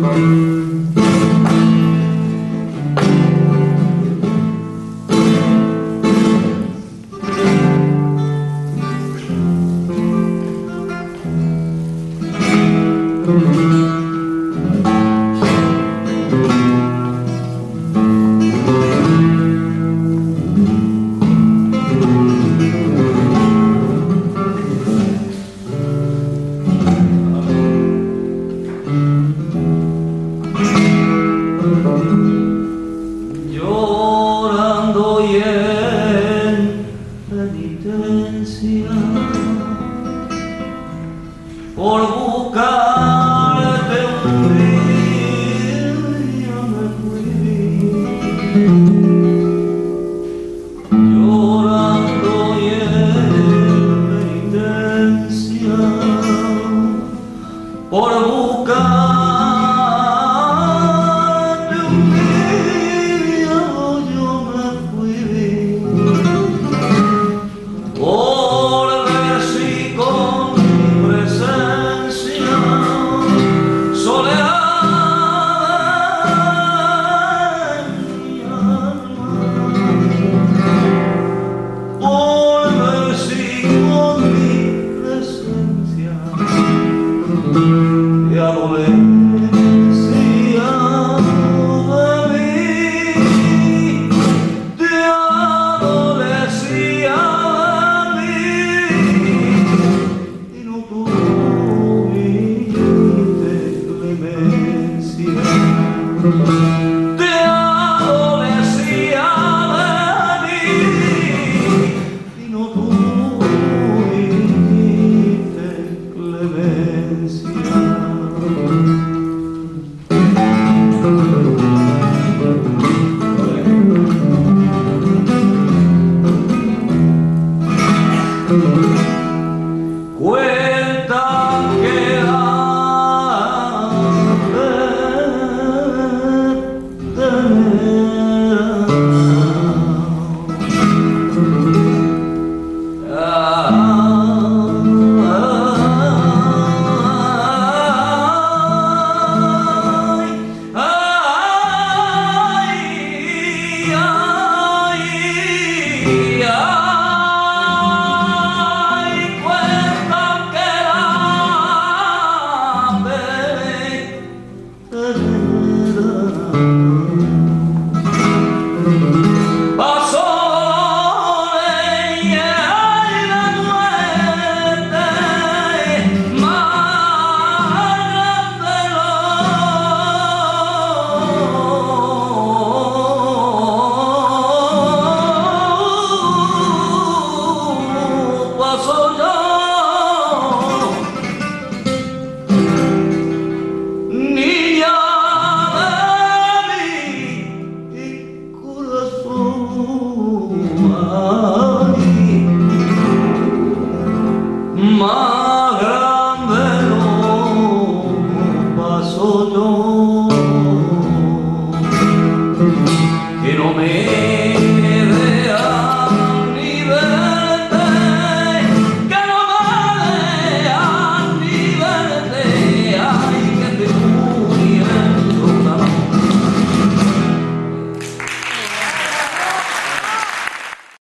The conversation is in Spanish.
Llorando y en penitencia por buscarte un día me fui, llorando y en penitencia por buscarte un día yo me fui, por ver si con mi presencia soledad en mi alma, por ver si con mi presencia de adolencia de mí, de adolecía de mí, y no tuviste clemencia, de adolecía de mí, y no tuviste clemencia.